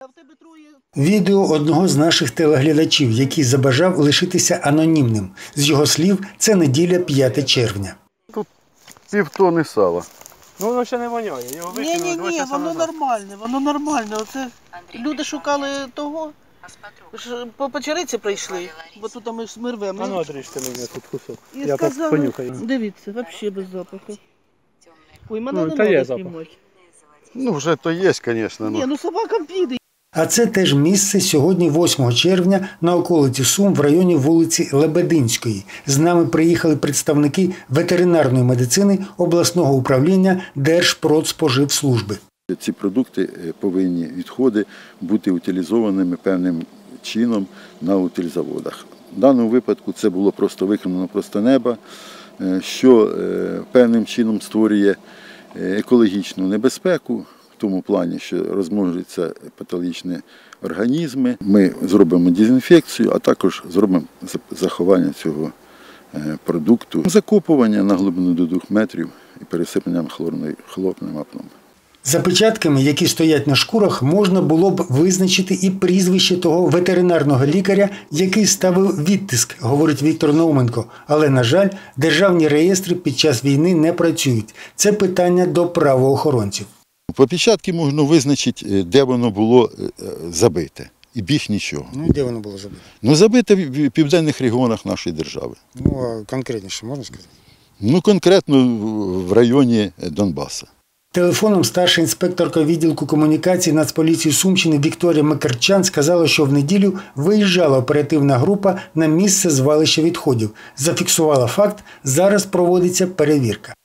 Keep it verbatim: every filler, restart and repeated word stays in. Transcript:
Відео одного з наших телеглядачів, який забажав лишитися анонімним. З його слів, це неділя п'яте червня. Тут півтони сала. Ну воно ще не воняє, його викинули Ні, ні, два ні, часа воно назад. нормальне, воно нормальне. Оце люди шукали того, ж по печериці прийшли, бо тут ми ж ми рвемо. А ну отріжте мені тут кусок. І Я сказали, так понюхаю. дивіться, взагалі без запаху. Ой, мене Ну, не та є треба запах. знімати. Ну вже то є, звісно. Ні, ну собакам піде. А це теж місце сьогодні, восьмого червня, на околиці Сум в районі вулиці Лебединської. З нами приїхали представники ветеринарної медицини обласного управління Держпродспоживслужби. Ці продукти повинні, відходи, бути утилізованими певним чином на утилізаводах. В даному випадку це було просто виконано просто неба, що певним чином створює екологічну небезпеку, в тому плані, що розмножуються патологічні організми. Ми зробимо дезінфекцію, а також зробимо заховання цього продукту, закопування на глибину до двох метрів і пересипанням хлорним апном. За печатками, які стоять на шкурах, можна було б визначити і прізвище того ветеринарного лікаря, який ставив відтиск, говорить Віктор Науменко. Але, на жаль, державні реєстри під час війни не працюють. Це питання до правоохоронців. По печатці можна визначити, де воно було забите. І більш нічого. Ну, де воно було забите? Ну, забите в південних регіонах нашої держави. Ну, а конкретніше можна сказати? Ну, конкретно в районі Донбасу. Телефоном старша інспекторка відділку комунікації Нацполіції Сумщини Вікторія Микарчан сказала, що в неділю виїжджала оперативна група на місце звалища відходів. Зафіксувала факт, зараз проводиться перевірка.